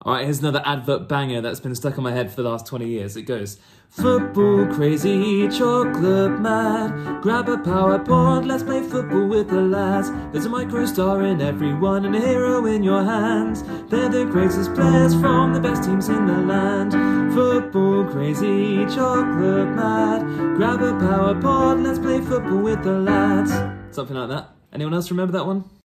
Alright, here's another advert banger that's been stuck in my head for the last 20 years. It goes, football crazy, chocolate mad, grab a PowerPoint, let's play football with the lads. There's a micro star in everyone and a hero in your hands. They're the greatest players from the best teams in the land. Football crazy, chocolate mad, grab a PowerPoint, let's play football with the lads. Something like that. Anyone else remember that one?